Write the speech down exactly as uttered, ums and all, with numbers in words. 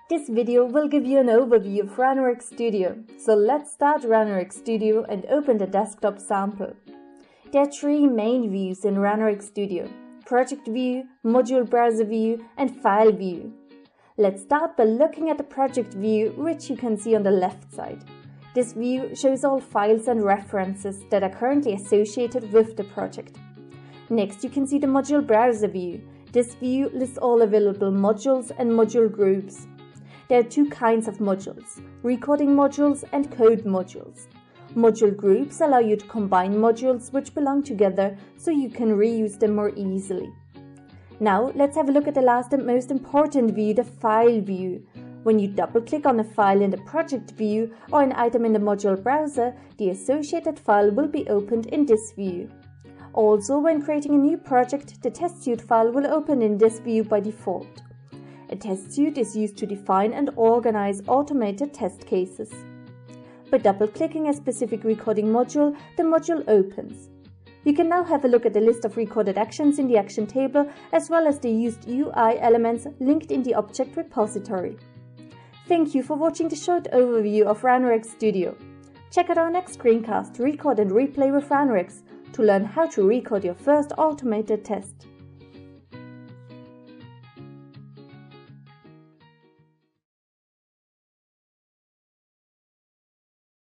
This video will give you an overview of Ranorex Studio, so let's start Ranorex Studio and open the desktop sample. There are three main views in Ranorex Studio: Project View, Module Browser View and File View. Let's start by looking at the Project View, which you can see on the left side. This view shows all files and references that are currently associated with the project. Next, you can see the Module Browser View. This view lists all available modules and module groups. There are two kinds of modules: recording modules and code modules. Module groups allow you to combine modules which belong together so you can reuse them more easily. Now let's have a look at the last and most important view, the File View. When you double-click on a file in the Project View or an item in the Module Browser, the associated file will be opened in this view. Also, when creating a new project, the test suite file will open in this view by default. A test suite is used to define and organize automated test cases. By double-clicking a specific recording module, the module opens. You can now have a look at the list of recorded actions in the action table, as well as the used U I elements linked in the object repository. Thank you for watching the short overview of Ranorex Studio. Check out our next screencast, Record and Replay with Ranorex, to learn how to record your first automated test.